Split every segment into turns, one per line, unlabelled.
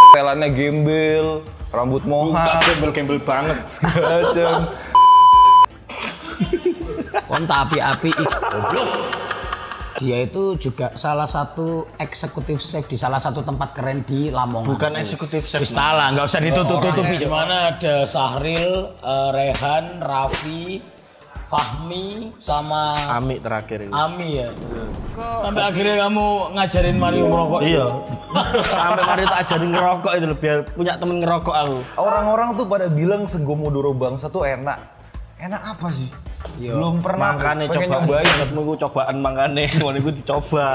Telannya gembel, rambut mohak,
gembel banget.
Macam.
Konta api-api goblok. Dia itu juga salah satu eksekutif chef di salah satu tempat keren di Lamongan.
Bukan eksekutif chef.
Salah, nggak usah ditutup-tutupi. Gimana ada Sahril, Rehan, Raffi, Fahmi, sama
Ami terakhir itu.
Ami ya. Sampai akhirnya kamu ngajarin Mario ngerokok.
Iya. Sampai Mario tak ajarin ngerokok itu biar punya temen ngerokok aku.
Orang-orang tuh pada bilang Segomodoro Bangsa tuh enak. Enak apa sih?
Yo.
Belum pernah.
Makanya
pengen
coba
nyobain.
menurutmu cobaan makanya semuanya gue dicoba.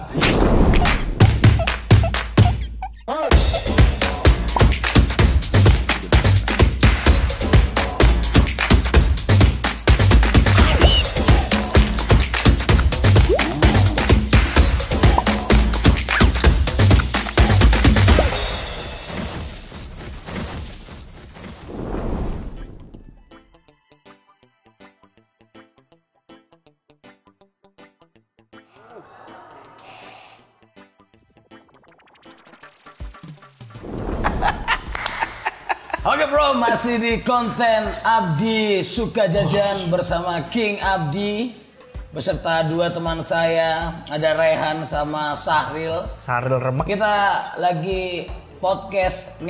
Oke bro, masih di konten Abdi Suka Jajan bersama King Abdi beserta dua teman saya, ada Rehan sama Sahril.
Saril remek.
Kita lagi podcast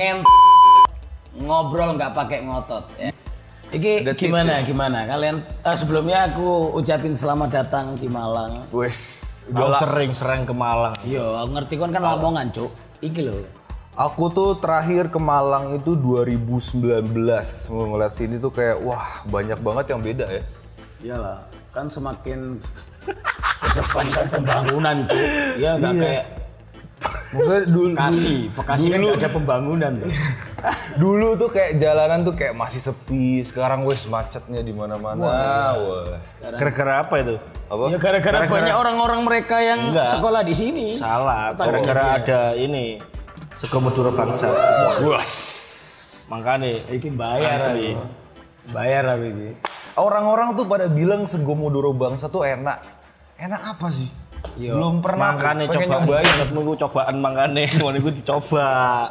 ngobrol nggak pakai ngotot ya. Iki gimana kalian? Sebelumnya aku ucapin selamat datang di Malang.
Wes,
Gue sering ke Malang.
Yo, aku ngerti kan Lamongan cuk. Iki loh.
aku tuh terakhir ke Malang itu 2019. Ngeliat sini tuh kayak wah banyak banget yang beda ya.
Iyalah, kan semakin ke depan kan pembangunan cuk. Ya nggak
Iya.
kayak
Maksudnya
Bekasi kan nggak ada pembangunan tuh.
dulu tuh kayak jalanan tuh kayak masih sepi. Sekarang wes macetnya di mana-mana. Wes.
Gara-gara apa itu?
Apa?
Ya gara-gara banyak orang-orang mereka yang
Enggak.
sekolah di sini.
Salah. Gara-gara ada ini Segomodoro Bangsa.
Wah.
Makanya
Iki bayar
Antri.
aku. Bayar aku iki.
Orang-orang tuh pada bilang Segomodoro Bangsa tuh enak. Enak apa sih?
Yo.
Belum pernah.
makanya
pengen
coba
nyobain.
menurutmu gue cobaan makanya semuanya gue dicoba.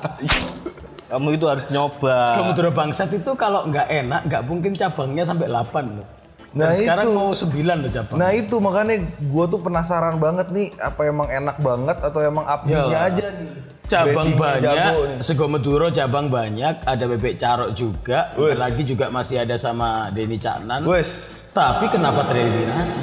Kamu itu harus nyoba.
Segomodoro Bangsat itu kalau nggak enak nggak mungkin cabangnya sampai 8 loh.
Nah,
Dan sekarang
itu.
mau 9 loh cabang.
Nah itu makanya gue tuh penasaran banget nih apa emang enak banget atau emang apinya
Yalah.
aja nih.
Cabang
Brandingnya jago nih.
banyak, Segomodoro cabang banyak, ada Bebek Carok juga,
Wes.
bentar lagi juga masih ada sama Denny Caknan.
Wes.
Tapi kenapa tereliminasi?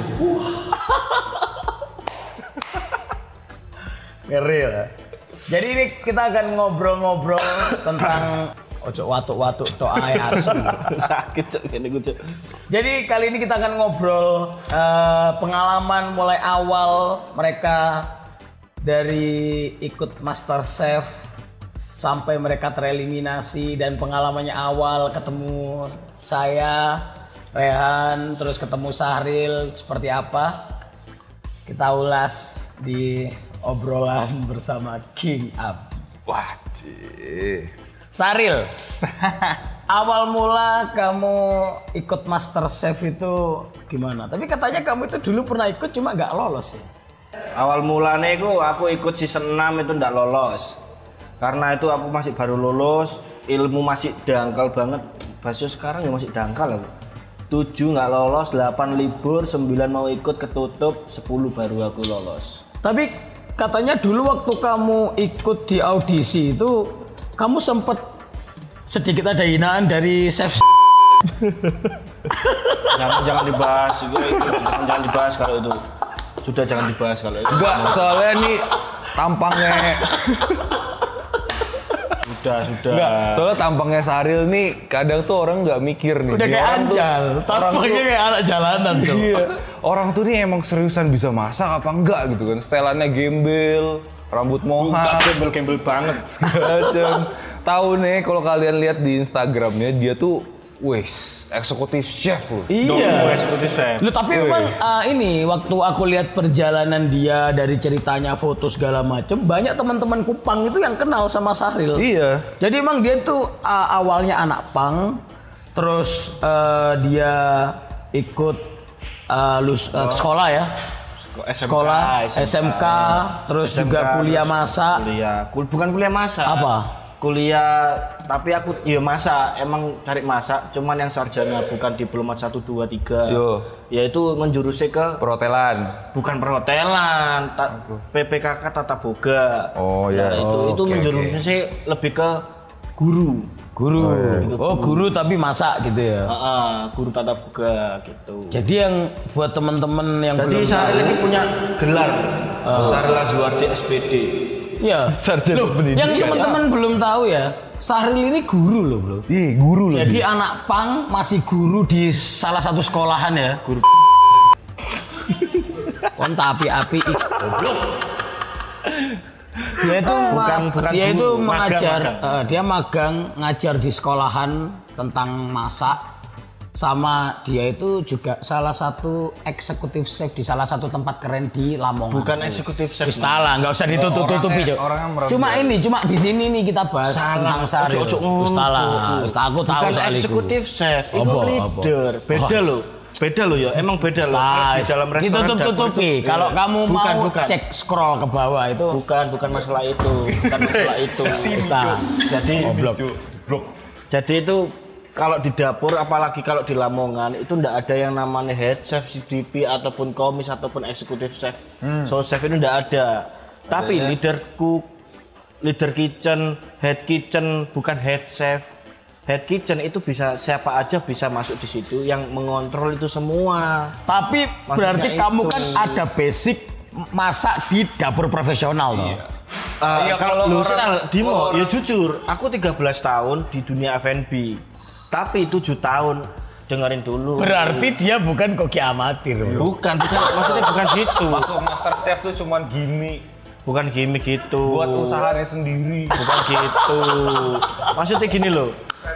Ngeri ya. Jadi ini kita akan ngobrol-ngobrol tentang ojo watuk-watuk tok ae asu.
Sakit cok gini gue cok.
Jadi kali ini kita akan ngobrol pengalaman mulai awal mereka dari ikut MasterChef sampai mereka tereliminasi dan pengalamannya awal ketemu saya, Rehan, terus ketemu Sahril seperti apa. Kita ulas di obrolan bersama King Abdi.
Wajib.
Sahril, awal mula kamu ikut MasterChef itu gimana? Tapi katanya kamu itu dulu pernah ikut cuma nggak lolos ya?
Awal mulanya aku ikut season 6 itu ndak lolos. Karena itu aku masih baru lulus, ilmu masih dangkal banget. Basio sekarang ya masih dangkal aku. 7 nggak lolos, 8 libur, 9 mau ikut ketutup, 10 baru aku lolos.
Tapi katanya dulu waktu kamu ikut di audisi itu kamu sempat sedikit ada hinaan dari chef.
Jangan dibahas itu, jangan dibahas kalau itu. Sudah jangan dibahas kalau itu.
Enggak, soalnya nih tampangnya
Sudah.
enggak, soalnya tampangnya Sahril nih kadang tuh orang nggak mikir nih.
Udah
Dia
kayak
orang tuh-
anjal, tampaknya kayak anak jalanan tuh.
Iya. Orang tuh nih emang seriusan bisa masak apa enggak gitu kan. Setelannya gembel, rambut mohak,
Gembel banget.
macam. Tahu nih kalau kalian lihat di Instagramnya dia tuh wes eksekutif chef loh.
Iya.
Seperti saya.
Lu tapi memang ini waktu aku lihat perjalanan dia dari ceritanya foto segala macem banyak teman-teman Kupang itu yang kenal sama Sahril.
Iya.
Jadi emang dia tuh awalnya anak pang, terus dia ikut sekolah ya, sekolah SMK, terus juga kuliah masak.
Bukan kuliah masak.
Apa?
kuliah tapi aku ya masak, emang cari masak, cuman yang sarjana bukan diplomat 1 2 3.
Yo.
Yaitu menjurusnya ke
Perhotelan.
bukan perhotelan, PPKK tata boga.
Oh ya.
Nah, itu
Oke,
menjurusnya sih lebih ke guru.
Guru. Oh, guru tapi masak gitu ya.
Guru tata boga gitu.
Jadi yang buat teman-teman yang
Jadi
belum
Sahril ini punya gelar Sahril Azwardi SPD.
ya.
Sarjana
Loh,
pendidikan.
yang teman-teman belum tahu ya, Sahril ini guru loh, Bro.
Ih, guru loh.
Jadi anak pang masih guru di salah satu sekolahan ya.
Guru.
Kon api-api goblok. Dia itu
Bukan
dia
guru,
itu
magang,
mengajar
magang.
dia magang ngajar di sekolahan tentang masak, sama dia itu juga salah satu eksekutif chef di salah satu tempat keren di Lamongan.
Bukan eksekutif chef.
Wis salah, nggak usah ditutup-tutupi, Cuk.
orangnya merem.
Cuma di sini nih kita bahas tentang Sahril. Wis salah. Wis aku tahu
Bukan
soal itu.
eksekutif chef, itu
Apa,
leader.
apa?
Beda
Oh.
loh. Beda loh ya, emang beda loh. Kalau di dalam restoran
ditutup-tutupi.
dapur itu-
Kalau kamu
Bukan,
mau
bukan.
cek scroll ke bawah itu
Bukan masalah itu. Bukan masalah itu.
Ustaz.
Jadi
Goblok.
Jadi itu kalau di dapur, apalagi kalau di Lamongan itu ndak ada yang namanya head chef, CDP ataupun komis ataupun eksekutif chef. So chef itu ndak ada. Tapi leader cook, leader kitchen, head kitchen, bukan head chef. Head kitchen itu bisa siapa aja bisa masuk di situ yang mengontrol itu semua.
Tapi berarti
Maksudnya
kamu
itu.
kan ada basic masak di dapur profesional loh.
Iya,
Kalau
kalau
lu
orang-
Dimo,
kalau
ya
orang-
jujur, aku 13 tahun di dunia F&B. Tapi 7 tahun dengerin dulu.
Berarti dia bukan koki amatir, Bro.
Bukan, maksudnya bukan gitu.
Masuk Master Chef tuh cuman gimmick
Bukan gimmick gitu.
buat usahanya sendiri.
Bukan gitu. Maksudnya gini loh.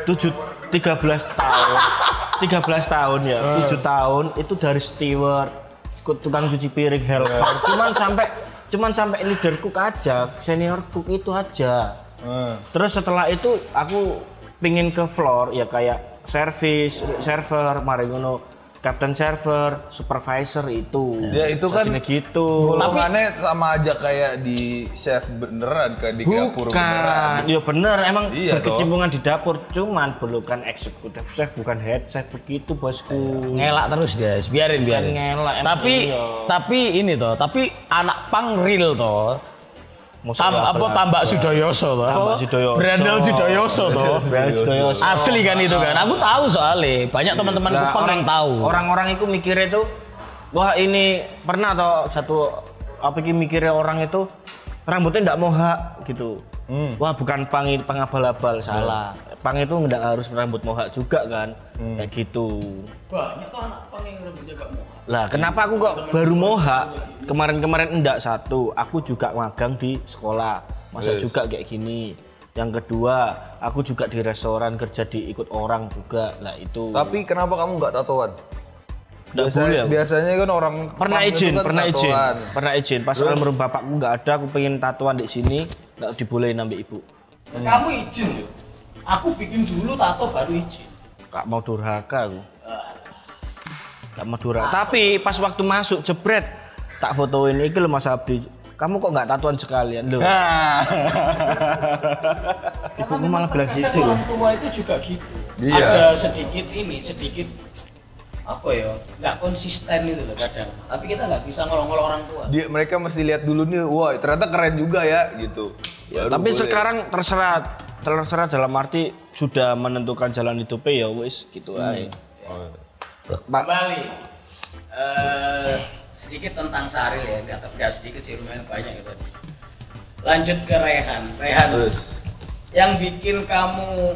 13 tahun. 13 tahun ya. 7 tahun itu dari steward, tukang cuci piring, helper. Cuman sampai leader cook aja, senior cook itu aja. Terus setelah itu aku pingin ke floor ya kayak server, mari ngono, captain server, supervisor itu.
Ya itu kan
Jadinya gitu.
golongannya sama aja kayak di chef beneran, kayak di dapur beneran.
Bukan, ya bener emang
Iya,
berkecimpungan di dapur, cuman bukan eksekutif chef, bukan head chef begitu bosku.
Ngelak terus guys, biarin.
Ngelak, emang iya.
Tapi ini toh, tapi anak pang real toh.
Maksudnya
Tambak Sudoyoso toh.
Tambak Sudoyoso.
Brandel Sudoyoso toh.
Brandel Sudoyoso.
Asli kan itu kan. Aku tahu soalnya. Banyak teman-teman
Lah,
Kupang yang tahu.
Orang-orang itu mikirnya itu, wah ini pernah atau satu apa ini mikirnya orang itu rambutnya ndak mohak gitu. Wah bukan pang abal-abal, salah. Pang itu nggak harus rambut mohak juga kan, kayak gitu.
Banyak tuh anak pang yang rambutnya gak mohak.
Lah kenapa aku kok baru mohak? Kemarin-kemarin enggak satu, aku juga magang di sekolah, masa juga kayak gini. Yang kedua, aku juga di restoran kerja di ikut orang juga, lah itu.
Tapi kenapa kamu nggak tatoan?
Nggak boleh aku.
Biasanya kan orang
pernah
pang itu
izin,
kan tatoan.
pernah izin. Pas almarhum bapakku nggak ada, aku pengen tatoan di sini, nggak dibolehin sampai ibu.
Kamu izin loh. Aku bikin dulu tato baru izin.
Gak mau durhaka aku. Gak mau durhaka. Tapi pas waktu masuk jebret, tak fotoin iki lho Mas Abdi. Kamu kok nggak tatoan sekalian loh? Ibuku malah bilang gitu.
Orang tua itu juga gitu.
Iya.
Ada sedikit apa ya, nggak konsisten itu loh kadang. Tapi kita nggak bisa ngolong-ngolong orang tua.
Mereka mesti lihat dulu nih, wah ternyata keren juga ya gitu.
Ya,
Baru
tapi
boleh.
sekarang terserah dalam arti sudah menentukan jalan hidupnya ya wis gitu aja. Pak,
Kembali sedikit tentang Sahril ya, nggak sedikit sih, lumayan banyak gitu. Lanjut ke Rehan.
Terus.
Yang bikin kamu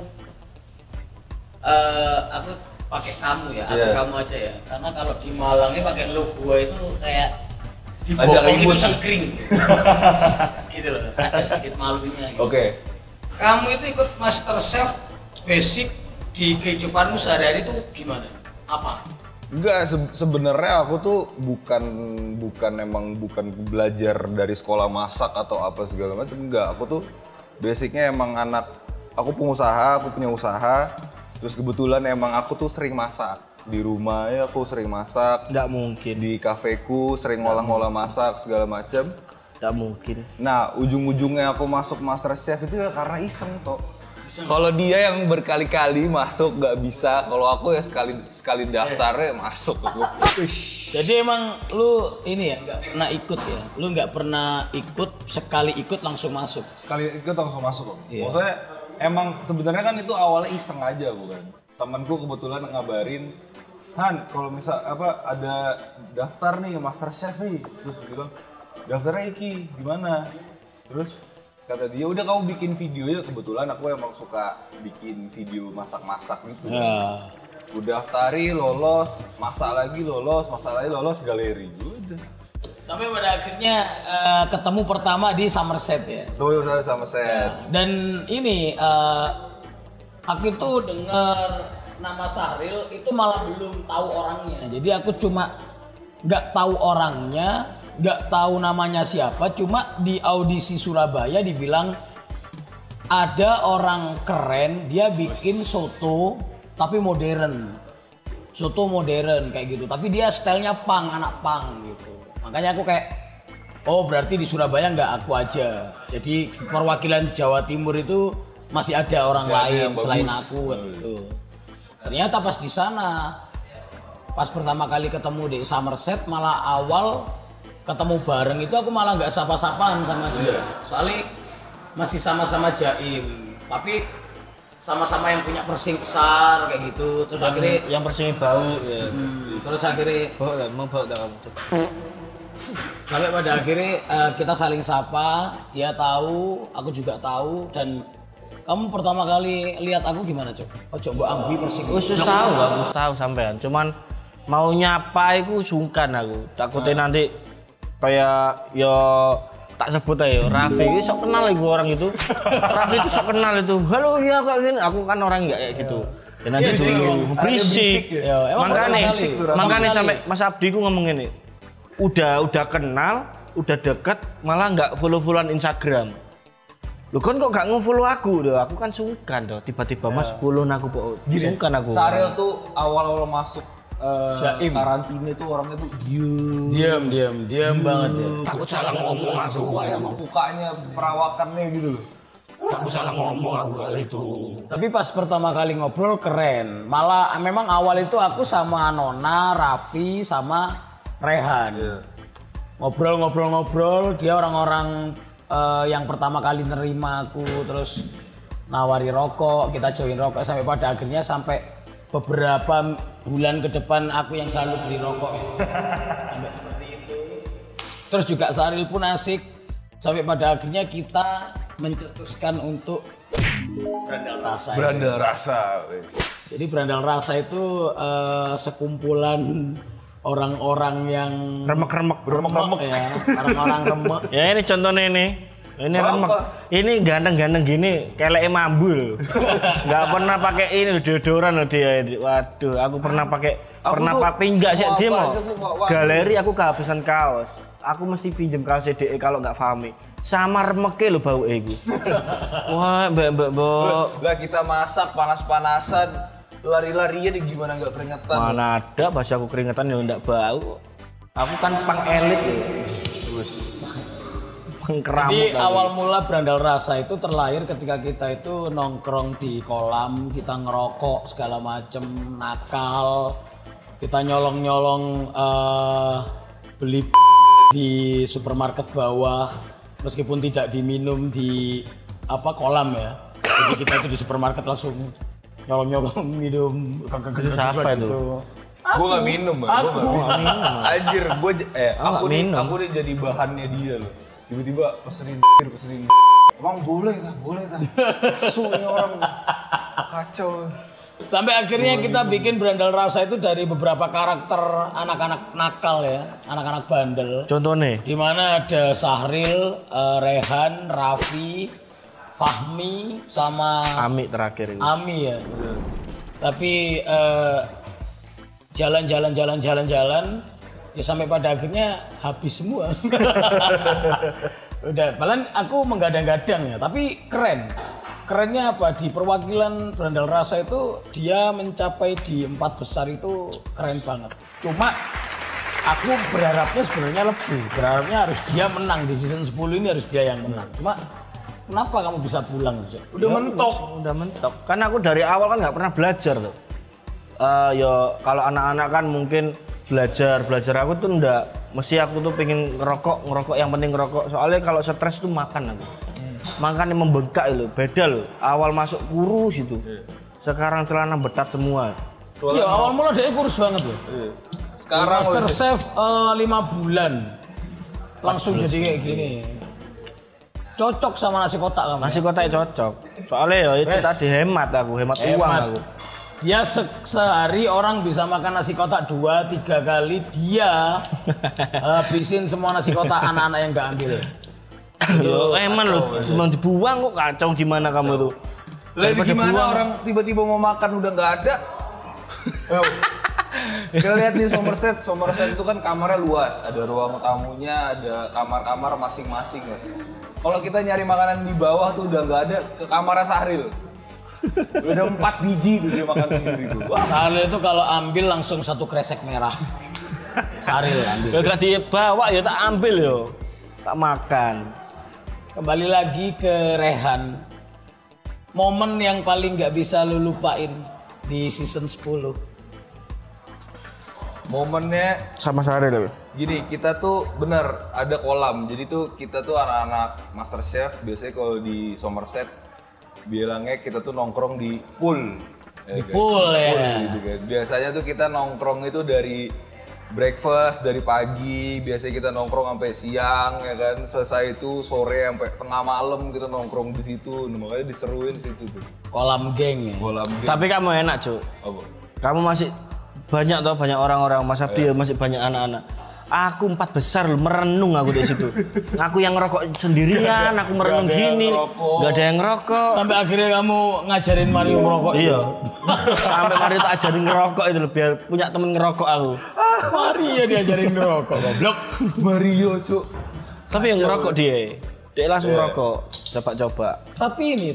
aku pakai kamu ya, atau
Iya.
kamu aja ya, karena kalau di Malang ini pakai lo gua itu kayak di
Ajak
bokong itu
ribut.
sengkring gitu loh, ada sedikit malunya gitu.
Oke.
Kamu itu ikut Master Chef basic di kehidupanmu sehari-hari itu gimana? Apa?
Enggak, sebenarnya aku tuh bukan belajar dari sekolah masak atau apa segala macam, enggak. Aku tuh basicnya emang aku pengusaha, aku punya usaha. Terus kebetulan emang aku tuh sering masak. Di rumah ya aku sering masak.
nggak mungkin.
Di kafeku sering ngolah-ngolah masak segala macam.
Tidak mungkin.
Nah, ujung-ujungnya aku masuk MasterChef itu ya karena iseng toh. Kalau dia yang berkali-kali masuk nggak bisa, kalau aku ya sekali daftarnya masuk aku.
Jadi emang lu ini ya nggak pernah ikut ya? Lu nggak pernah ikut, sekali ikut langsung masuk?
Sekali ikut langsung masuk.
Iya.
Maksudnya emang sebenarnya kan itu awalnya iseng aja bukan. Temanku kebetulan ngabarin, Han, kalau misal ada daftar nih MasterChef nih, terus bilang daftarnya iki gimana? Terus kata dia udah kamu bikin video ya, kebetulan aku emang suka bikin video masak-masak gitu.
Ya.
Udah daftari, lolos, masak lagi lolos, galeri. Udah.
Sampai pada akhirnya ketemu pertama di Somerset ya.
Tuh sama set.
Dan ini aku itu dengar nama Sahril itu malah belum tahu orangnya. Jadi aku cuma nggak tahu orangnya, nggak tahu namanya siapa. Cuma di audisi Surabaya dibilang ada orang keren, dia bikin soto tapi modern. Soto modern kayak gitu. Tapi dia stylenya punk, anak punk gitu. Makanya aku kayak, oh berarti di Surabaya nggak aku aja. Jadi perwakilan Jawa Timur itu masih ada orang lain selain aku gitu. Ternyata pas di sana, pas pertama kali ketemu di Somerset, malah awal ketemu bareng itu aku malah nggak sapa-sapaan sama dia. Soalnya masih sama-sama jaim, tapi sama-sama yang punya persing besar kayak gitu. Terus akhirnya
yang persingnya bau ya.
Terus akhirnya
Mau bau dah kamu.
sampai pada akhirnya kita saling sapa, dia tahu, aku juga tahu. Dan kamu pertama kali lihat aku gimana, Cok? Oh, coba ambil persing.
Khusus tahu sampean. Cuman mau nyapa iku sungkan aku. Takutnya nanti kayak yo tak sebut aja Raffi itu sok kenal iku orang itu. Raffi itu sok kenal itu. Halo iya kok gini. Aku kan orang enggak kayak gitu. Dan nanti berisik. Makanya sampai Mas Abdi ku ngomong ini. Udah kenal, udah deket, malah nggak follow-followan Instagram. Lu kan kok gak nge-follow aku doh? Aku kan sungkan doh. Tiba-tiba Mas follow aku kok. Sungkan aku.
Sahril tuh awal-awal masuk karantina itu orangnya tuh
Diam banget ya.
Takut salah ngomong aku.
Mukanya perawakannya gitu loh.
Takut salah ngomong aku kali itu.
Tapi pas pertama kali ngobrol keren. Malah memang awal itu aku sama Nona, Raffi, sama Rehan. Ngobrol, dia orang-orang yang pertama kali nerima aku, terus nawari rokok, kita join rokok sampai pada akhirnya sampai beberapa bulan ke depan aku yang selalu beli rokok. Sampai seperti itu. Terus juga Sahril pun asik sampai pada akhirnya kita mencetuskan untuk Berandal Rasa.
Berandal Rasa.
Jadi Berandal Rasa itu sekumpulan orang-orang yang
remek
ya, orang-orang remek.
Ya ini contohnya ini. Ini remek. Ini ganteng-ganteng gini, keleke mambul. Enggak pernah pakai ini deodoran loh dia. Waduh, aku pernah pakai pinggak sih dia mau. Galeri aku kehabisan kaos. Aku mesti pinjem kaos DE kalau enggak Fahmi. Sama remeke lho bau iku. Wah, mbak.
Lah kita masak panas-panasan, lari-larian gimana nggak keringetan?
Mana ada pas aku keringetan ya enggak bau. Aku kan pang elit ya.
Jadi awal mula Berandal Rasa itu terlahir ketika kita itu nongkrong di kolam, kita ngerokok segala macem, nakal, kita nyolong-nyolong beli di supermarket bawah, meskipun tidak diminum di kolam ya. Jadi kita itu di supermarket langsung nyolong-nyolong minum.
Itu siapa itu?
Gue gak minum, Anjir, aku nih jadi bahannya dia loh. Tiba-tiba pesenin. Emang boleh tak? Sunya orang kacau.
Sampai akhirnya kita bikin Berandal Rasa itu dari beberapa karakter anak-anak nakal ya, anak-anak bandel.
Contohnya?
Di mana ada Sahril, Rehan, Raffi, Fahmi, sama
Ami terakhir.
Ami ya. Tapi jalan ya sampai pada akhirnya habis semua. Udah, paling aku menggadang-gadang ya, tapi keren. Kerennya apa? Di perwakilan Berandal Rasa itu dia mencapai di 4 besar itu keren banget. Cuma aku berharapnya sebenarnya lebih. Berharapnya harus dia menang di season 10 ini, harus dia yang menang. Cuma kenapa kamu bisa pulang?
Udah mentok.
Udah mentok. Karena aku dari awal kan nggak pernah belajar tuh. Ya kalau anak-anak kan mungkin belajar aku tuh ndak. Mesti aku tuh pengen ngerokok yang penting ngerokok. Soalnya kalau stres tuh makan aku. Makan yang membengkak loh, beda loh. Awal masuk kurus itu. Sekarang celana betat semua.
Iya, awal mula dia kurus banget loh.
Sekarang
Master Chef 5 bulan. Langsung jadi kayak gini. Cocok sama nasi kotak kamu.
Nasi kotak cocok. Soalnya ya itu tadi hemat uang aku.
Dia sehari orang bisa makan nasi kotak 2-3 kali, dia habisin semua nasi kotak anak-anak yang gak ambil.
Yo, eman lo, cuma dibuang kok kacau gimana kamu tuh.
Lebih gimana buang. Orang tiba-tiba mau makan udah nggak ada. Kita lihat nih Somerset itu kan kamarnya luas, ada ruang tamunya, ada kamar-kamar masing-masing. Kalau kita nyari makanan di bawah tuh udah nggak ada, ke kamarnya Sahril. Udah 4 biji tuh dia makan sendiri tuh.
Sahril itu kalau ambil langsung 1 kresek merah. Sahril ambil.
Kalau dia bawa ya tak ambil yo, tak makan.
Kembali lagi ke Rehan. Momen yang paling nggak bisa lu lupain di season 10.
Momennya
Sama Sahril.
gini, kita tuh bener ada kolam. Jadi tuh kita tuh anak-anak Master Chef biasanya kalau di Somerset bilangnya kita tuh nongkrong di pool.
Di pool ya.
Gitu kan. Biasanya tuh kita nongkrong itu dari breakfast dari pagi, biasanya kita nongkrong sampai siang ya kan. Selesai itu sore sampai tengah malam kita nongkrong di situ. Nah, makanya diseruin situ tuh.
Kolam geng ya.
Kolam game.
Tapi kamu enak, Cuk.
Apa?
Kamu masih banyak orang-orang Mas Abdi masih banyak anak-anak. Aku 4 besar loh, merenung aku di situ. Aku yang ngerokok sendirian, aku merenung gini. Gak ada yang ngerokok.
Sampai akhirnya kamu ngajarin Mario ngerokok.
Iya. Sampai Mario tak ajarin ngerokok itu loh, biar punya temen ngerokok aku.
Mario diajarin ngerokok, goblok.
Mario, Cuk.
Tapi yang ngerokok dia. Dia langsung ngerokok. Coba-coba.
Tapi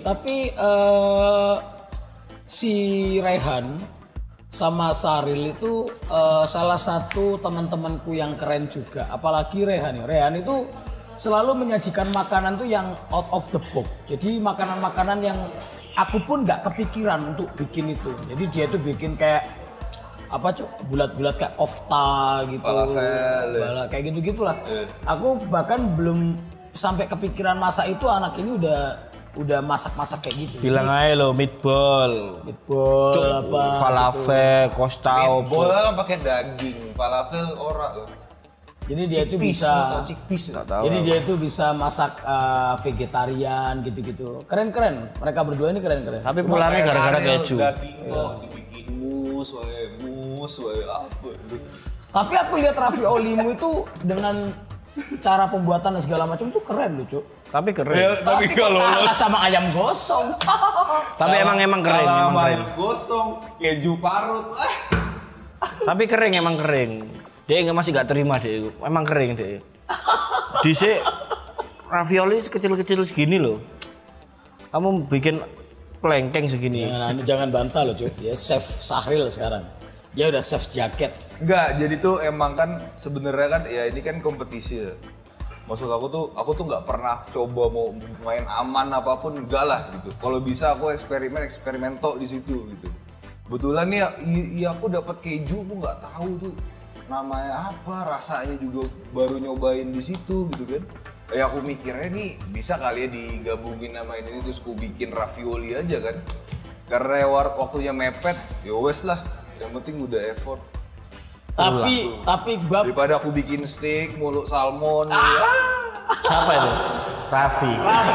si Rehan sama Sahril itu salah satu teman-temanku yang keren juga. Apalagi Rehan ya. Rehan itu selalu menyajikan makanan tuh yang out of the box. Jadi makanan-makanan yang aku pun nggak kepikiran untuk bikin itu. Jadi dia tuh bikin kayak apa Cuk, bulat-bulat kayak kofta gitu.
Falafel.
Kayak gitu-gitulah. Aku bahkan belum sampai kepikiran masak itu, anak ini udah masak-masak kayak gitu.
Bilang aja lo meatball.
Apa?
Falafel, kostau.
Bola kan pakai daging, falafel ora loh.
Jadi dia itu bisa
tahu.
Jadi dia itu bisa masak vegetarian gitu-gitu. Keren-keren. Mereka berdua ini keren-keren.
Tapi pulangnya gara-gara keju.
Daging kok dibikin mus wae apa.
Tapi aku lihat raviolimu itu dengan cara pembuatan dan segala macam tuh keren lucu.
Tapi keren.
Tapi kalau
kalah sama ayam gosong.
Tapi emang kering, emang kering.
ayam gosong, keju parut.
Tapi kering, emang kering. Dia masih gak terima deh. Emang kering deh. Dise ravioli kecil-kecil segini loh. Kamu bikin plengkeng segini.
Jangan bantah loh cuy. Ya chef Sahril sekarang. Dia udah chef jaket.
Enggak, jadi tuh emang kan sebenarnya kan ya ini kan kompetisi ya. Maksud aku tuh nggak pernah coba mau main aman apapun, enggak lah gitu. Kalau bisa aku eksperimen tok di situ gitu. Kebetulan nih ya aku dapat keju, aku nggak tahu tuh namanya apa, rasanya juga baru nyobain di situ gitu kan. Ya aku mikirnya nih bisa kali ya digabungin sama ini terus aku bikin ravioli aja kan. Karena waktunya mepet, ya wes lah. Yang penting udah effort.
Tapi gua
Daripada aku bikin steak, mulut salmon.
Siapa itu? Raffi.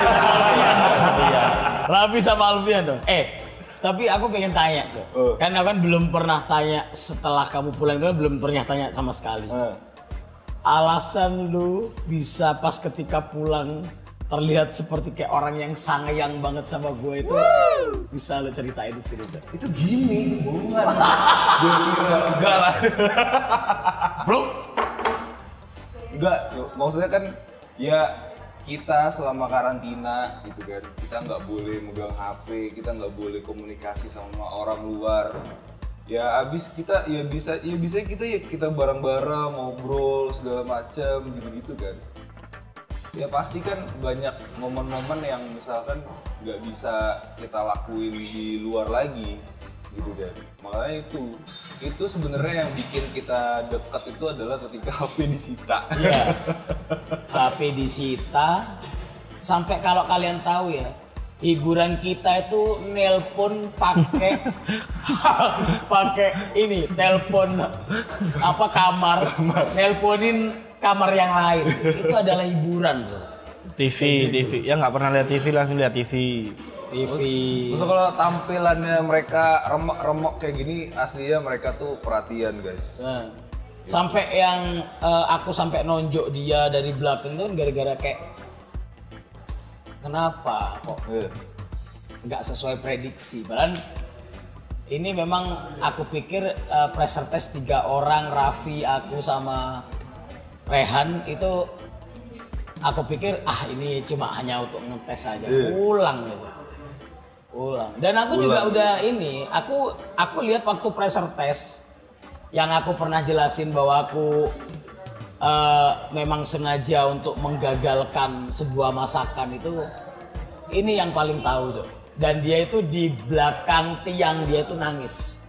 Raffi sama Alfian dong. Tapi aku pengen tanya, Cok. Karena kan belum pernah tanya setelah kamu pulang itu kan belum pernah tanya sama sekali. Alasan lu bisa pas ketika pulang terlihat seperti kayak orang yang sayang banget sama gue itu bisa lo ceritain di sini, Cok.
Itu gini, hubungan. Enggak lah.
Bro.
Enggak, Cuk. Maksudnya kan ya kita selama karantina gitu kan, kita nggak boleh megang HP, kita nggak boleh komunikasi sama orang luar. Ya abis kita ya bisa kita bareng-bareng ngobrol segala macam gitu-gitu kan. Ya pasti kan banyak momen-momen yang misalkan nggak bisa kita lakuin di luar lagi gitu kan. Makanya itu sebenarnya yang bikin kita dekat itu adalah ketika HP disita.
Iya. HP disita sampai kalau kalian tahu ya, hiburan kita itu nelpon pakai ini telepon apa kamar, nelponin kamar yang lain. Itu adalah hiburan bro.
TV ya nggak pernah lihat TV langsung lihat TV.
Terus kalau tampilannya mereka remok-remok kayak gini aslinya mereka tuh perhatian guys.
Nah, sampai yang aku sampai nonjok dia dari belakang tuh gara-gara kayak kenapa kok nggak sesuai prediksi. Padahal ini memang aku pikir pressure test 3 orang, Raffi, aku sama Rehan itu aku pikir ini cuma hanya untuk ngetes aja, pulang gitu. Pulang. Dan aku juga udah ini, aku lihat waktu pressure test yang aku pernah jelasin bahwa aku memang sengaja untuk menggagalkan sebuah masakan itu, ini yang paling tahu tuh. Dan dia itu di belakang tiang dia itu nangis.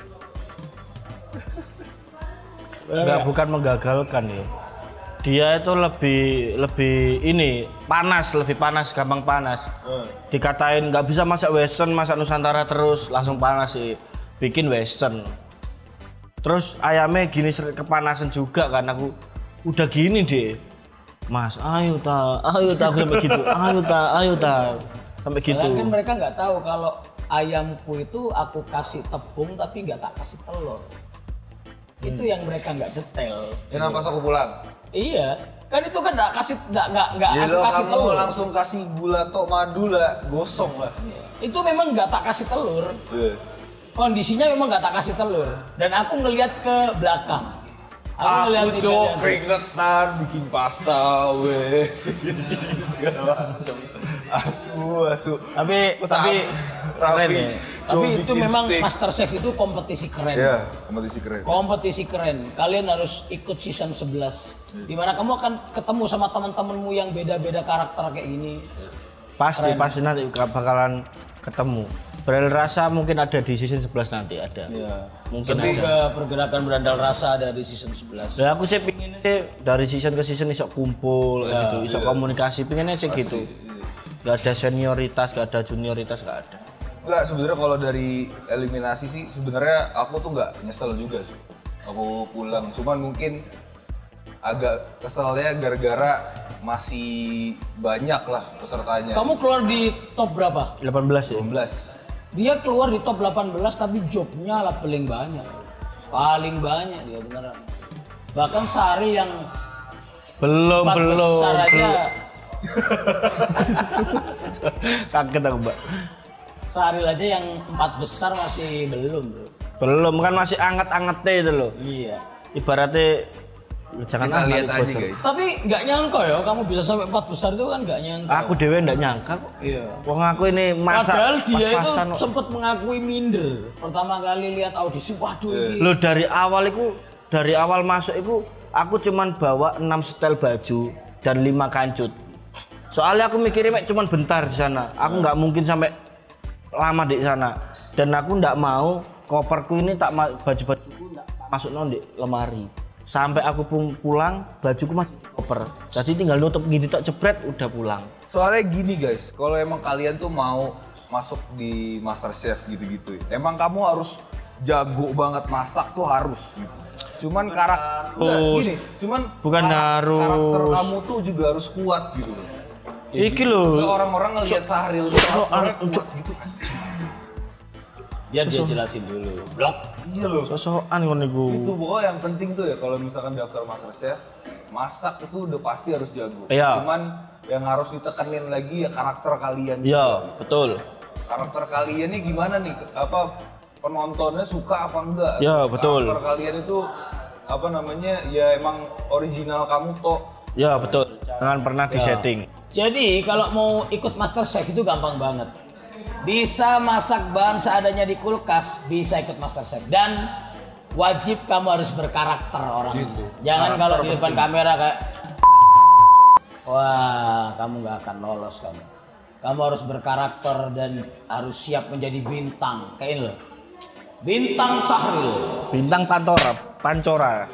Enggak, bukan menggagalkan ya. Dia itu lebih ini lebih panas, gampang panas. Dikatain nggak bisa masak western, masak Nusantara terus, langsung panas sih. Bikin western. Terus ayamnya gini kepanasan juga kan, aku udah gini deh. Mas, ayo ta aku sampai gitu. Ayo ta. Sampai gitu.
Padahal kan mereka nggak tahu kalau ayamku itu aku kasih tepung tapi nggak tak kasih telur. Itu yang mereka nggak detail.
Kenapa pas aku pulang?
Iya, kan itu kan nggak
Jadi
aku kasih
kamu
telur.
langsung kasih gula tok madu lah, gosong lah.
Itu memang nggak tak kasih telur. Kondisinya memang nggak tak kasih telur. Dan aku ngelihat ke belakang.
Aku keringetan bikin pasta wes segala macam. Asu.
Tapi keren ya. Tapi itu memang steak. MasterChef itu kompetisi keren.
Iya, kompetisi keren.
Kompetisi keren. Kalian harus ikut season 11. Dimana kamu akan ketemu sama teman-temanmu yang beda-beda karakter kayak gini.
Pasti nanti bakalan ketemu. Berandal rasa mungkin ada di season 11 nanti ada.
Iya.
Mungkin
ada. Pergerakan berandal rasa ada di season 11.
Ya aku sih pinginnya sih dari season ke season iso kumpul gitu, iso komunikasi, pinginnya sih gitu. Gak ada senioritas, gak ada junioritas, gak ada.
Enggak, sebenarnya kalau dari eliminasi sih sebenarnya aku tuh nggak nyesel juga sih. Aku pulang, cuman mungkin agak keselnya gara-gara masih banyak lah pesertanya.
Kamu keluar di top berapa?
18 ya?
12.
Dia keluar di top 18 tapi jobnya lah paling banyak. Paling banyak dia beneran. Bahkan Sari yang
belum
besar aja.
Kaget aku, Mbak.
Sari aja yang 4 besar masih belum, bro.
Belum kan masih anget-angetnya itu loh.
Iya.
Ibaratnya jangan
kita lihat aja guys.
Tapi nggak nyangka ya kamu bisa sampai 4 besar itu kan nggak nyangka.
Aku dewe nggak nyangka kok.
Iya.
Wong aku ini masa
Padahal dia itu
pas-pasan kok.
sempat mengakui minder. Pertama kali lihat audisi, waduh ini.
Lo dari awal masuk itu aku cuman bawa 6 setel baju dan 5 kancut. Soalnya aku mikirnya cuman bentar di sana. Aku nggak mungkin sampai lama di sana. Dan aku nggak mau koperku ini baju-bajuku nggak masuk di lemari. Sampai aku pulang bajuku masih di koper. Jadi tinggal nutup gini tak jebret udah pulang.
Soalnya gini guys, kalau emang kalian tuh mau masuk di MasterChef gitu-gitu, emang kamu harus jago banget masak tuh harus gitu. Cuman
bukan harus.
Karakter kamu tuh juga harus kuat gitu loh.
Iki loh.
Orang-orang ngelihat Sahril kuat gitu.
Ya dia jelasin dulu. Blok.
Iya loh.
Sosokan ngono iku.
Itu pokoknya yang penting tuh ya kalau misalkan daftar MasterChef, masak itu udah pasti harus jago.
Iya.
Cuman yang harus ditekenin lagi ya karakter kalian.
Iya, betul.
Karakter kalian nih gimana nih? Apa penontonnya suka apa enggak?
Ya, betul.
Karakter kalian itu apa namanya? Ya emang original kamu toh.
Ya, betul. Jangan pernah disetting.
Jadi kalau mau ikut MasterChef itu gampang banget. bisa masak bahan seadanya di kulkas, bisa ikut MasterChef. Dan wajib kamu harus berkarakter orang itu. Jangan kalau di depan kamera kayak wah, kamu nggak akan lolos kamu. Kamu harus berkarakter dan harus siap menjadi bintang. Kayak ini loh. Bintang Sahril.
Bintang Pancora.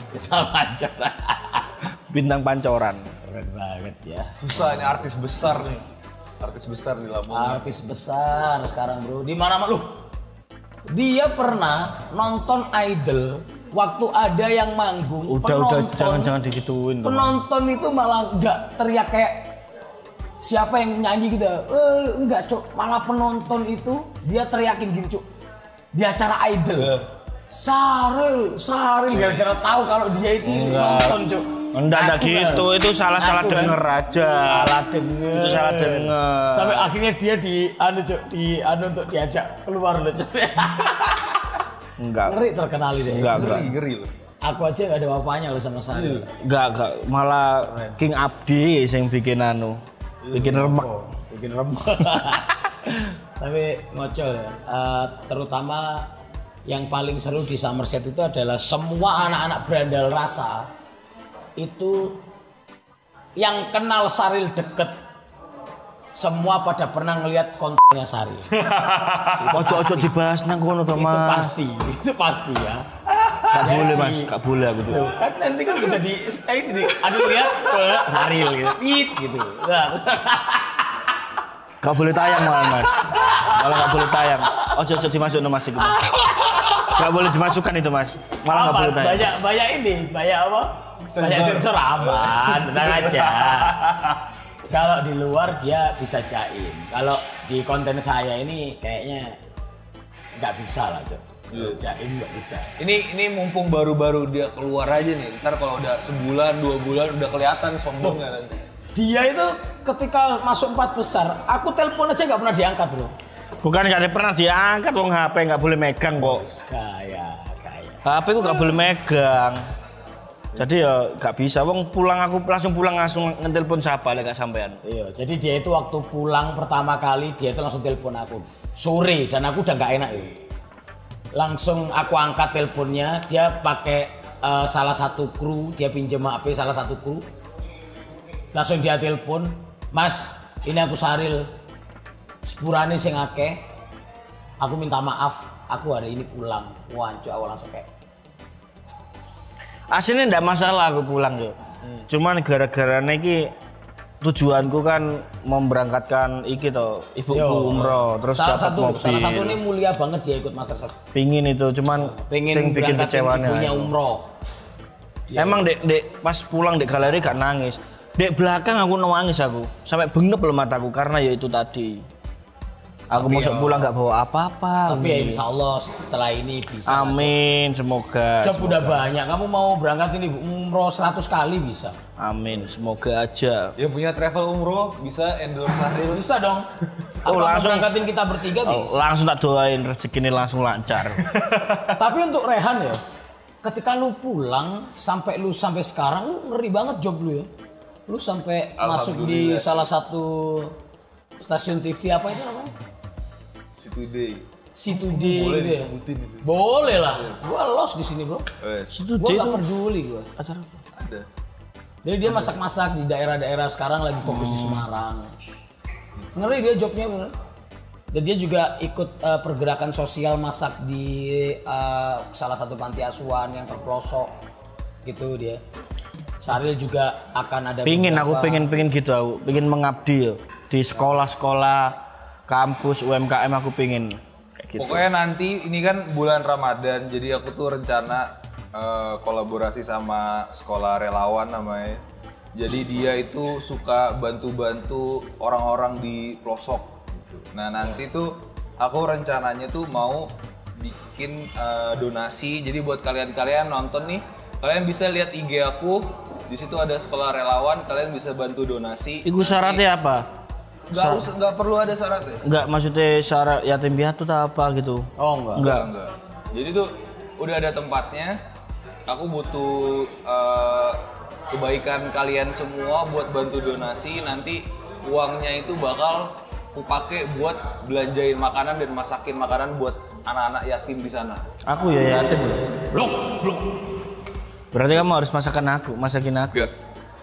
Bintang Pancoran.
Keren banget ya.
Susah ini artis besar nih. Artis besar di Lamongan.
Artis besar sekarang bro. Di mana lu? Dia pernah nonton Idol waktu ada yang manggung.
Udah jangan digituin.
Penonton itu malah nggak teriak kayak siapa yang nyanyi gitu. Enggak cuk. Malah penonton itu dia teriakin gini cuk. Di acara Idol. Sahril gara-gara tahu kalau dia itu nonton cuk.
Enggak gitu, itu salah denger aja. Itu salah denger.
Sampai akhirnya dia di untuk diajak keluar loh.
Enggak.
Ngeri terkenal deh.
Ngeri loh.
Aku aja gak ada apa-apanya loh sama Sahril.
Enggak, malah King Abdi yang bikin bikin remek.
Tapi ngocol ya. Terutama yang paling seru di Somerset itu adalah semua anak-anak berandal rasa itu yang kenal Sahril deket semua pada pernah ngelihat kontennya Sahril.
Ojo dibahas nang kono to, Mas.
Itu pasti ya.
Gak boleh Mas, gak boleh aku tuh.
Kan nanti kan bisa aduh lihat Sahril gitu.
Gak boleh tayang malah Mas. Malah gak boleh tayang. Ojo dimasukin Mas itu. Gak boleh dimasukkan itu Mas. Malah gak boleh tayang.
Banyak apa? Banyak sensor aman, tenang aja. Kalau di luar dia bisa jaim. Kalau di konten saya ini kayaknya nggak bisa lah, Cok. Jaim nggak bisa.
Ini mumpung baru-baru dia keluar aja nih. Ntar kalau udah sebulan, 2 bulan udah kelihatan sombongnya nanti.
Dia itu ketika masuk 4 besar, aku telepon aja nggak pernah diangkat, bro.
Bukan nggak pernah diangkat, wong HP nggak boleh megang kok.
Kaya.
HP ku nggak boleh megang. Jadi ya gak bisa, wong aku langsung ngetelepon siapa lek gak sampean.
Iya, jadi dia itu waktu pulang pertama kali dia itu langsung telepon aku sore dan aku udah gak enak itu. Langsung aku angkat teleponnya, dia pakai salah satu kru, dia pinjam HP salah satu kru. Langsung dia telepon, "Mas, ini aku Sahril. Sepurane sing akeh. Aku minta maaf, aku hari ini pulang." Wancuk aku langsung kayak
aslinya ndak masalah aku pulang yo. Cuman gara-gara iki tujuanku kan memberangkatkan iki to, ibuku umroh terus dapat mobil.
Salah satu ini mulia banget dia ikut MasterChef.
Pingin itu cuman sing bikin kecewanya.
Ibunya umroh.
Emang dek pas pulang dek galeri gak nangis. Dek belakang aku nangis aku. Sampai bengep loh mataku karena ya itu tadi. Aku mau pulang gak bawa apa-apa.
Tapi ya insya Allah setelah ini bisa.
Amin, semoga.
Job udah banyak. Kamu mau berangkat ini umroh 100 kali bisa.
Amin, semoga aja.
Yang punya travel umroh bisa endorse Sahril.
Bisa dong. Langsung berangkatin kita bertiga bisa.
Langsung tak doain rezeki ini langsung lancar.
Tapi untuk Rehan ya, ketika lu pulang sampai sekarang lu ngeri banget job lu ya. Lu sampai masuk di salah satu stasiun TV apa itu namanya? C2D
boleh
gitu ya?
disebutin itu.
Boleh lah. Gua lost di sini, Bro.
C2D
Gua gak
itu
peduli gua.
acara apa?
Ada.
Jadi dia masak-masak di daerah-daerah sekarang lagi fokus di Semarang. Ngeri dia jobnya bener. Dan dia juga ikut pergerakan sosial masak di salah satu panti asuhan yang terpelosok gitu dia. Sahril juga akan ada
pengen gitu aku pengen mengabdi yo di sekolah-sekolah kampus UMKM aku pengen kayak gitu.
Pokoknya nanti ini kan bulan Ramadan, jadi aku tuh rencana kolaborasi sama sekolah relawan namanya. Jadi dia itu suka bantu-bantu orang-orang di pelosok gitu. Nah nanti tuh aku rencananya tuh mau bikin donasi. Jadi buat kalian-kalian nonton nih, kalian bisa lihat IG aku. Di situ ada sekolah relawan, kalian bisa bantu donasi.
Itu syaratnya apa?
Nggak perlu ada syaratnya.
Enggak, maksudnya syarat yatim piatu atau apa gitu?
Oh enggak.
Jadi tuh udah ada tempatnya. Aku butuh kebaikan kalian semua buat bantu donasi. Nanti uangnya itu bakal kupake buat belanjain makanan dan masakin makanan buat anak-anak yatim di sana.
Aku ya yatim.
Blok.
Berarti kamu harus masakin aku.
Ya.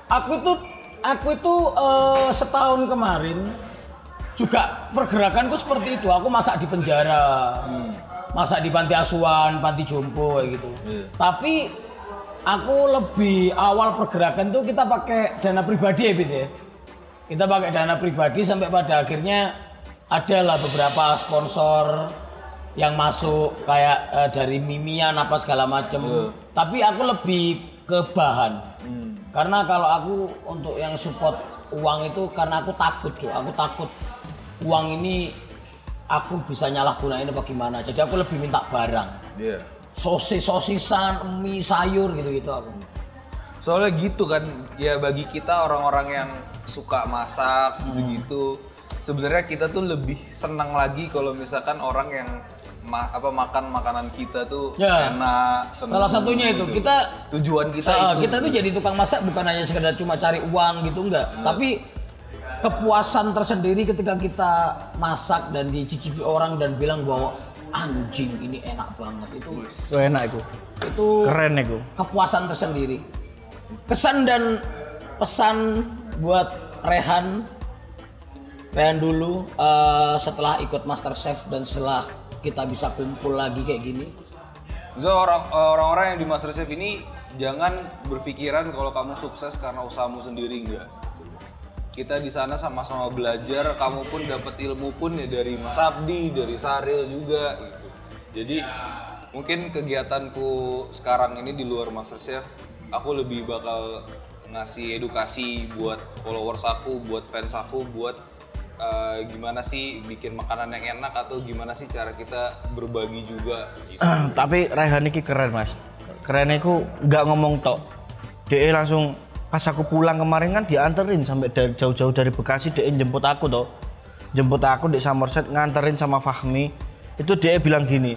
Aku itu setahun kemarin juga pergerakanku seperti itu. Aku masak di penjara, masak di panti asuhan, panti jompo kayak gitu. Tapi aku lebih awal pergerakan tuh kita pakai dana pribadi ya, Bit ya. Kita pakai dana pribadi sampai pada akhirnya adalah beberapa sponsor yang masuk kayak dari Mimian apa segala macem. Tapi aku lebih ke bahan. Karena kalau aku untuk yang support uang itu karena aku takut, cuy. Aku takut uang ini aku bisa nyalahgunain apa gimana. Jadi aku lebih minta barang.
Iya.
Sosisan, mie, sayur gitu-gitu aku.
Soalnya gitu kan, ya bagi kita orang-orang yang suka masak gitu-gitu, sebenarnya kita tuh lebih senang lagi kalau misalkan orang yang makan makanan kita tuh enak, seneng.
Salah satunya itu
gitu.
kita
tujuan kita
kita tuh jadi tukang masak bukan hanya sekedar cuma cari uang gitu enggak, tapi kepuasan tersendiri ketika kita masak dan dicicipi orang dan bilang bahwa anjing ini enak banget itu
Enak itu.
Itu
Keren itu.
kepuasan tersendiri. Kesan dan pesan buat Rehan dulu setelah ikut MasterChef dan setelah kita bisa kumpul lagi kayak gini.
So, orang-orang yang di MasterChef ini jangan berpikiran kalau kamu sukses karena usahamu sendiri, enggak. Kita di sana sama-sama belajar, kamu pun dapat ilmu pun ya dari Mas Abdi, dari Saril juga gitu. Jadi mungkin kegiatanku sekarang ini di luar MasterChef, aku lebih bakal ngasih edukasi buat followers aku, buat fans aku, buat gimana sih bikin makanan yang enak atau gimana sih cara kita berbagi juga gitu.
Tapi Rehan ini keren mas. Kerennya aku nggak ngomong tok. Dia langsung pas aku pulang kemarin kan dianterin sampai jauh-jauh dari Bekasi. Dia jemput aku toh. Jemput aku di Somerset, nganterin sama Fahmi. Itu dia bilang gini,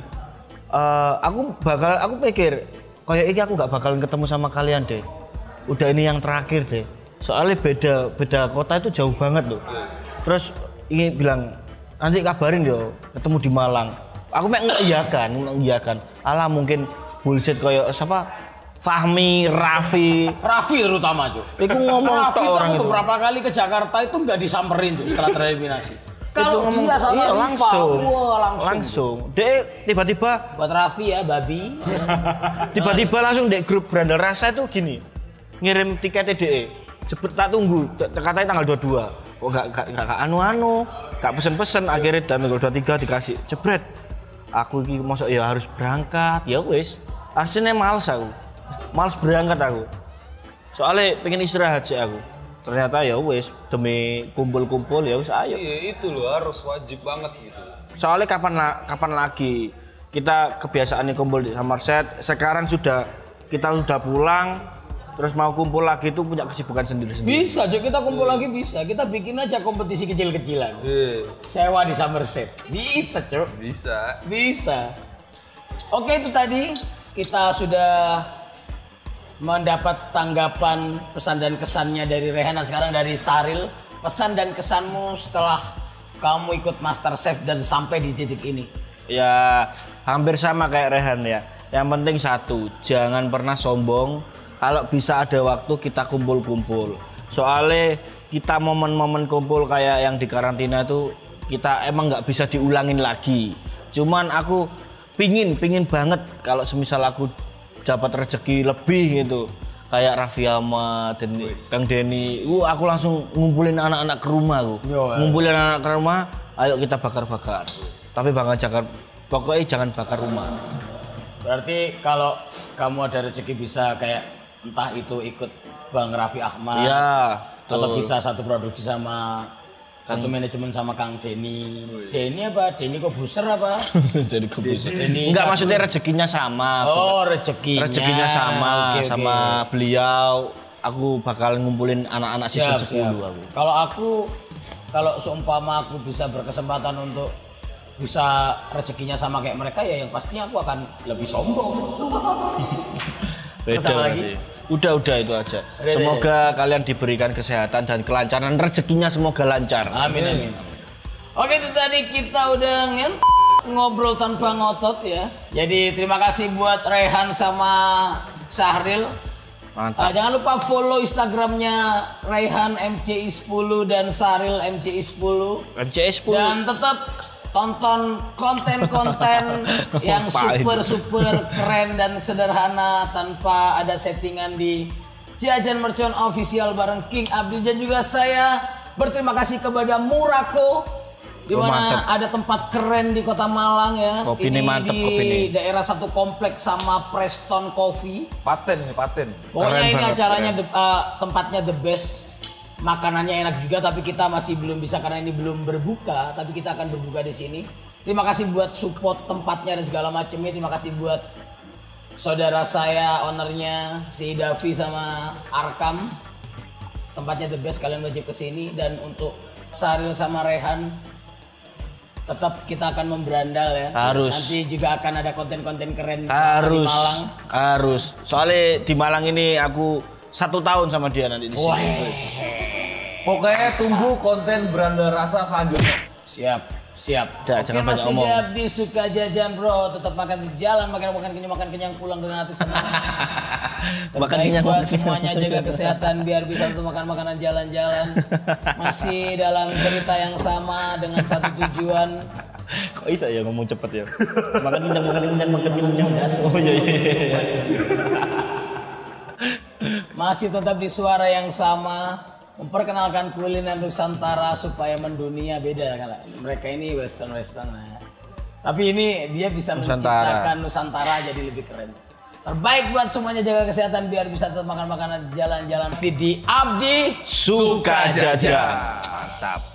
aku pikir kayak ini aku nggak bakalan ketemu sama kalian deh. Udah ini yang terakhir deh. Soalnya beda kota itu jauh banget loh. Terus ini bilang nanti kabarin yo ketemu di Malang. Aku mek ngiyakan. Alah mungkin bullshit koyo siapa? Fahmi, Raffi
terutama cuy.
Iku ngomong
Raffi
tok orang
itu
itu.
beberapa kali ke Jakarta itu nggak disamperin tuh setelah tereliminasi. Kalau
ngomong,
dia sama
iya,
Rifa, wah
langsung. Dia tiba-tiba
buat Raffi ya babi.
tiba-tiba langsung di grup Brandel Rasa itu gini. Ngirim tiketnya DE. Cepet tak tunggu, katanya tanggal 22. Kok gak anu-anu, gak pesen-pesen, akhirnya tanggal 23 dikasih jebret. Aku ini mosok ya harus berangkat, ya wis. Aslinya males berangkat aku. Soalnya pengen istirahat sih aku. Ternyata ya wis demi kumpul-kumpul ya wis ayo.
Iya itu loh harus wajib banget gitu.
Soalnya kapan lagi kita kebiasaan kumpul di Somerset, sekarang kita sudah pulang. Terus mau kumpul lagi itu punya kesibukan sendiri-sendiri.
Bisa, Cuk, kita kumpul lagi bisa. Kita bikin aja kompetisi kecil-kecilan. Sewa di Somerset. Bisa, Cuk. Bisa. Oke, itu tadi kita sudah mendapat tanggapan pesan dan kesannya dari Rehan dan sekarang dari Saril. Pesan dan kesanmu setelah kamu ikut MasterChef dan sampai di titik ini.
Ya, hampir sama kayak Rehan ya. Yang penting satu, jangan pernah sombong. Kalau bisa ada waktu kita kumpul-kumpul. Soalnya kita momen-momen kumpul kayak yang di karantina itu kita emang nggak bisa diulangin lagi. Cuman aku pingin banget kalau semisal aku dapat rezeki lebih gitu. Kayak Raffi Ahmad, Kang Denny. Aku langsung ngumpulin anak-anak ke rumah Ngumpulin anak-anak ke rumah, ayo kita bakar-bakar. Tapi pokoknya jangan bakar rumah.
Berarti kalau kamu ada rezeki bisa kayak entah itu ikut Bang Raffi Ahmad,
ya,
atau bisa satu produksi sama satu manajemen sama Kang Denny. Denny apa? Denny Kobuser apa?
Jadi kebuser.
Denny
Enggak, maksudnya rezekinya sama.
Oh, rezekinya
sama
Oke.
sama beliau. Aku bakal ngumpulin anak-anak season 10 aku.
Kalau seumpama aku bisa berkesempatan untuk bisa rezekinya sama kayak mereka ya yang pastinya aku akan lebih sombong.
Beda lagi. Udah itu aja. Semoga kalian diberikan kesehatan dan kelancaran, rezekinya semoga lancar.
Amin. Oke, itu tadi kita udah ngobrol tanpa ngotot ya. Jadi terima kasih buat Rehan sama Syahril.
Mantap.
Jangan lupa follow Instagramnya Rehan MCI10 dan Syahril MCI10.
MCI10.
Dan tetap tonton konten-konten yang super keren dan sederhana tanpa ada settingan di Jajan Mercon Official bareng King Abdi. Dan juga saya berterima kasih kepada Murako, di mana ada tempat keren di Kota Malang ya.
Kopi
ini
mantep,
di
kopi nih.
daerah satu kompleks sama Preston Coffee.
Paten.
Pokoknya
Keren
ini
banget,
acaranya tempatnya the best. Makanannya enak juga, tapi kita masih belum bisa karena ini belum berbuka. Tapi kita akan berbuka di sini. Terima kasih buat support tempatnya dan segala macamnya. Terima kasih buat saudara saya, ownernya si Davi sama Arkam. Tempatnya the best, kalian wajib kesini. Dan untuk Syahril sama Rehan, tetap kita akan memberandal ya.
Harus.
Nanti juga akan ada konten-konten keren di Malang.
Harus. Soalnya di Malang ini aku 1 tahun sama dia nanti di sini.
Pokoknya tunggu konten beranda rasa selanjutnya.
Siap.
Udah,
Oke,
jangan banyak
masih
omong.
di Abdi suka jajan bro, tetap makan di jalan, makan kenyang pulang dengan hati senang.
Makan
Terbaik
kenyang,
buat
makan
semuanya,
kenyang.
jaga kesehatan biar bisa tuh makan makanan jalan-jalan. Masih dalam cerita yang sama dengan satu tujuan.
Kok bisa ya ngomong cepet ya? Makan kenyang. Oh iya.
Masih tetap di suara yang sama, memperkenalkan kuliner Nusantara supaya mendunia. Beda kalau mereka ini western nah. Tapi ini dia bisa menciptakan Nusantara jadi lebih keren. Terbaik buat semuanya, jaga kesehatan biar bisa tetap makan makanan jalan-jalan. Masih di Abdi
Suka jajan. Mantap.